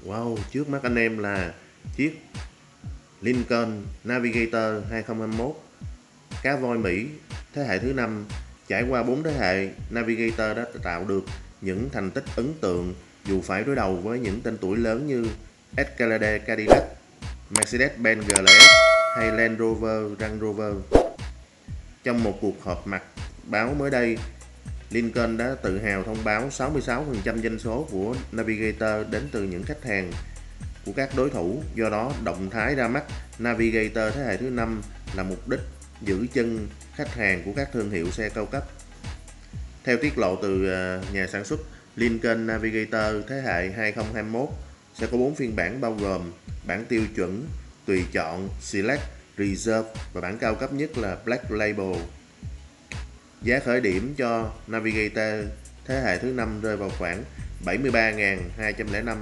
Wow, trước mắt anh em là chiếc Lincoln Navigator 2021 cá voi Mỹ thế hệ thứ 5. Trải qua 4 thế hệ, Navigator đã tạo được những thành tích ấn tượng dù phải đối đầu với những tên tuổi lớn như Escalade Cadillac, Mercedes-Benz GLS hay Land Rover Range Rover. Trong một cuộc họp mặt báo mới đây, Lincoln đã tự hào thông báo 66% doanh số của Navigator đến từ những khách hàng của các đối thủ. Do đó, động thái ra mắt Navigator thế hệ thứ 5 là mục đích giữ chân khách hàng của các thương hiệu xe cao cấp. Theo tiết lộ từ nhà sản xuất, Lincoln Navigator thế hệ 2021 sẽ có 4 phiên bản bao gồm bản tiêu chuẩn, tùy chọn, Select, Reserve và bản cao cấp nhất là Black Label. Giá khởi điểm cho Navigator thế hệ thứ 5 rơi vào khoảng 73.205.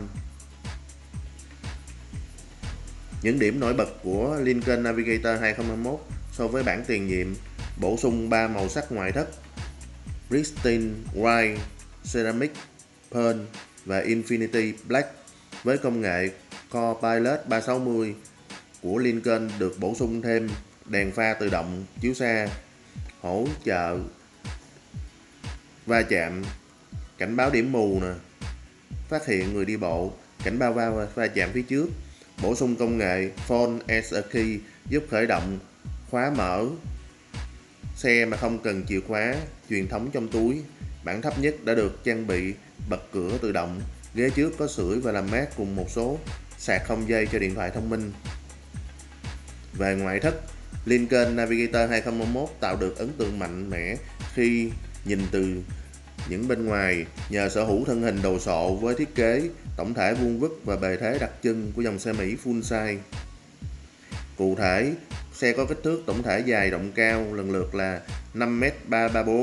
Những điểm nổi bật của Lincoln Navigator 2021 so với bản tiền nhiệm: bổ sung 3 màu sắc ngoại thất Pristine White, Ceramic Pearl và Infinity Black. Với công nghệ Copilot 360 của Lincoln được bổ sung thêm đèn pha tự động chiếu xa, hỗ trợ va chạm, cảnh báo điểm mù, phát hiện người đi bộ, cảnh báo va chạm phía trước. Bổ sung công nghệ Phone as a Key giúp khởi động, khóa mở xe mà không cần chìa khóa truyền thống trong túi. Bản thấp nhất đã được trang bị bật cửa tự động, ghế trước có sưởi và làm mát cùng một số sạc không dây cho điện thoại thông minh. Về ngoại thất, Lincoln Navigator 2021 tạo được ấn tượng mạnh mẽ khi nhìn từ những bên ngoài nhờ sở hữu thân hình đồ sộ với thiết kế tổng thể vuông vức và bề thế đặc trưng của dòng xe Mỹ full size. Cụ thể, xe có kích thước tổng thể dài rộng cao lần lượt là 5m334,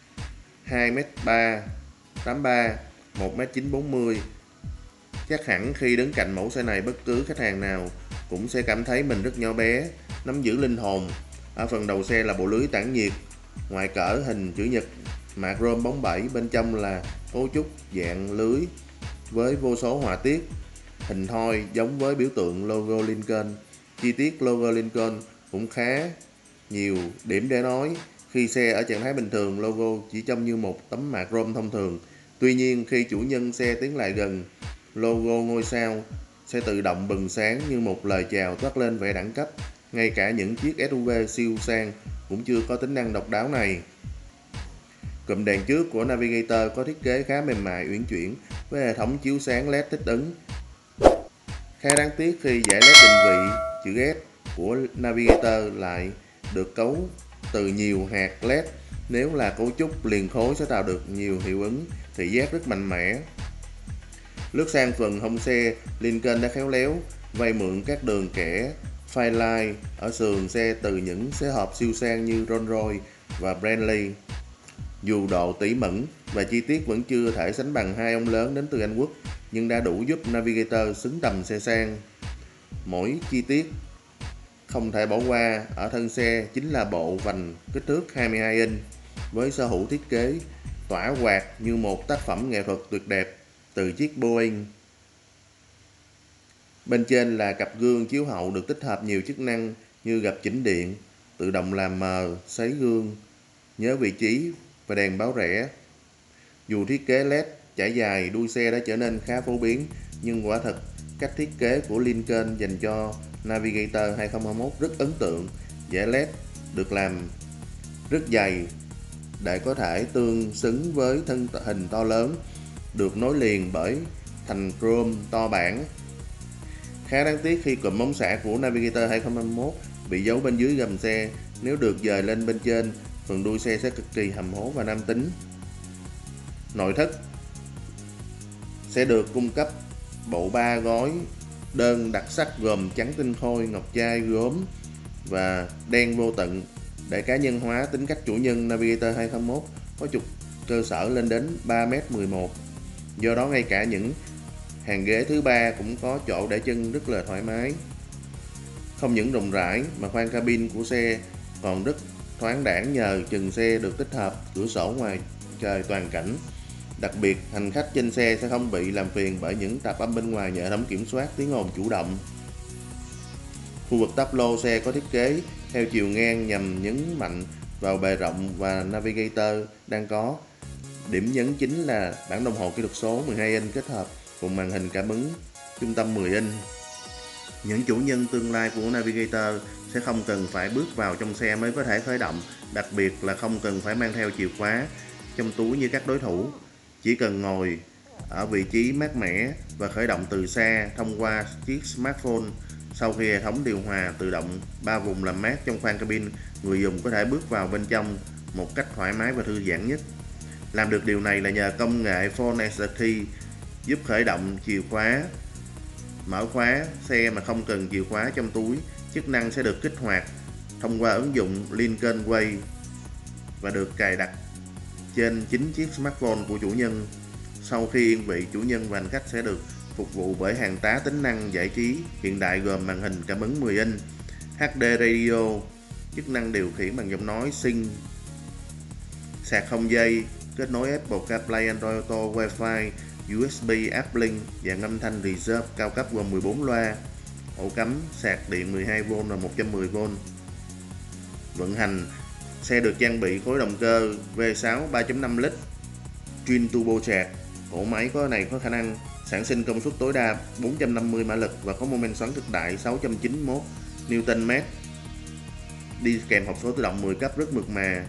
2m383, 1m940. Chắc hẳn khi đứng cạnh mẫu xe này, bất cứ khách hàng nào cũng sẽ cảm thấy mình rất nhỏ bé, nắm giữ linh hồn. Ở phần đầu xe là bộ lưới tản nhiệt, ngoài cỡ hình chữ nhật, mạ chrome bóng bẩy, bên trong là cấu trúc dạng lưới với vô số họa tiết, hình thoi giống với biểu tượng logo Lincoln. Chi tiết logo Lincoln cũng khá nhiều điểm để nói. Khi xe ở trạng thái bình thường, logo chỉ trông như một tấm mạ chrome thông thường. Tuy nhiên, khi chủ nhân xe tiến lại gần, logo ngôi sao sẽ tự động bừng sáng như một lời chào toát lên vẻ đẳng cấp. Ngay cả những chiếc SUV siêu sang cũng chưa có tính năng độc đáo này. Cụm đèn trước của Navigator có thiết kế khá mềm mại uyển chuyển với hệ thống chiếu sáng LED thích ứng. Khá đáng tiếc khi dải LED định vị chữ S của Navigator lại được cấu từ nhiều hạt LED. Nếu là cấu trúc liền khối sẽ tạo được nhiều hiệu ứng thị giác rất mạnh mẽ. Lướt sang phần hông xe, Lincoln đã khéo léo vay mượn các đường kẻ phai line ở sườn xe từ những xế hộp siêu sang như Rolls-Royce và Bentley. Dù độ tỉ mẩn và chi tiết vẫn chưa thể sánh bằng hai ông lớn đến từ Anh Quốc, nhưng đã đủ giúp Navigator xứng tầm xe sang. Mỗi chi tiết không thể bỏ qua ở thân xe chính là bộ vành kích thước 22 inch với sở hữu thiết kế tỏa quạt như một tác phẩm nghệ thuật tuyệt đẹp từ chiếc Boeing. Bên trên là cặp gương chiếu hậu được tích hợp nhiều chức năng như gập chỉnh điện, tự động làm mờ, sấy gương, nhớ vị trí và đèn báo rẽ. Dù thiết kế LED trải dài đuôi xe đã trở nên khá phổ biến, nhưng quả thật cách thiết kế của Lincoln dành cho Navigator 2021 rất ấn tượng. Dải LED được làm rất dày để có thể tương xứng với thân hình to lớn, được nối liền bởi thành chrome to bản. Khá đáng tiếc khi cụm ống xả của Navigator 2021 bị giấu bên dưới gầm xe. Nếu được dời lên bên trên, phần đuôi xe sẽ cực kỳ hầm hố và nam tính. Nội thất sẽ được cung cấp bộ 3 gói đơn đặc sắc gồm trắng tinh khôi, ngọc trai, gốm và đen vô tận để cá nhân hóa tính cách chủ nhân. Navigator 2021 có trục cơ sở lên đến 3m11. Do đó ngay cả những hàng ghế thứ ba cũng có chỗ để chân rất là thoải mái. Không những rộng rãi mà khoang cabin của xe còn rất thoáng đãng nhờ chừng xe được tích hợp cửa sổ ngoài trời toàn cảnh. Đặc biệt, hành khách trên xe sẽ không bị làm phiền bởi những tạp âm bên ngoài nhờ hệ thống kiểm soát tiếng ồn chủ động. Khu vực táp lô xe có thiết kế theo chiều ngang nhằm nhấn mạnh vào bề rộng và Navigator đang có. Điểm nhấn chính là bản đồng hồ kỹ thuật số 12 inch kết hợp cùng màn hình cảm ứng trung tâm 10 inch. Những chủ nhân tương lai của Navigator sẽ không cần phải bước vào trong xe mới có thể khởi động, đặc biệt là không cần phải mang theo chìa khóa trong túi như các đối thủ. Chỉ cần ngồi ở vị trí mát mẻ và khởi động từ xa thông qua chiếc smartphone. Sau khi hệ thống điều hòa tự động 3 vùng làm mát trong khoang cabin, người dùng có thể bước vào bên trong một cách thoải mái và thư giãn nhất. Làm được điều này là nhờ công nghệ Phone as a Key, giúp khởi động chìa khóa, mở khóa xe mà không cần chìa khóa trong túi. Chức năng sẽ được kích hoạt thông qua ứng dụng Lincoln Way và được cài đặt trên chính chiếc smartphone của chủ nhân. Sau khi yên vị, chủ nhân và hành khách sẽ được phục vụ bởi hàng tá tính năng giải trí hiện đại gồm màn hình cảm ứng 10 inch, HD Radio, chức năng điều khiển bằng giọng nói sync, sạc không dây, kết nối Apple CarPlay, Android Auto, Wi-Fi, USB, Uplink và âm thanh Reserve cao cấp gồm 14 loa, ổ cắm sạc điện 12V và 110V. Vận hành, xe được trang bị khối động cơ V6 3.5 lít Twin turbocharged. Cỗ máy có khả năng sản sinh công suất tối đa 450 mã lực và có mô men xoắn cực đại 691 Nm, đi kèm hộp số tự động 10 cấp rất mượt mà.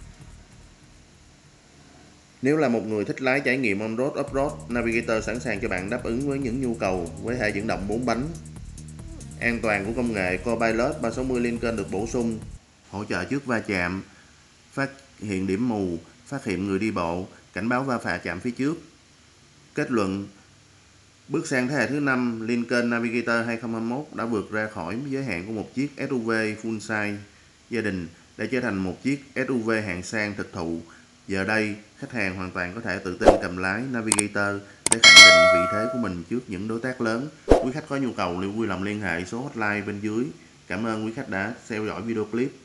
Nếu là một người thích lái trải nghiệm on-road, off-road, Navigator sẵn sàng cho bạn đáp ứng với những nhu cầu với hệ dẫn động 4 bánh. An toàn của công nghệ Copilot 360 Lincoln được bổ sung, hỗ trợ trước va chạm, phát hiện điểm mù, phát hiện người đi bộ, cảnh báo va chạm phía trước. Kết luận, bước sang thế hệ thứ 5, Lincoln Navigator 2021 đã vượt ra khỏi giới hạn của một chiếc SUV full size gia đình để trở thành một chiếc SUV hạng sang thực thụ. Giờ đây, khách hàng hoàn toàn có thể tự tin cầm lái Navigator để khẳng định vị thế của mình trước những đối tác lớn. Quý khách có nhu cầu vui lòng liên hệ số hotline bên dưới. Cảm ơn quý khách đã theo dõi video clip.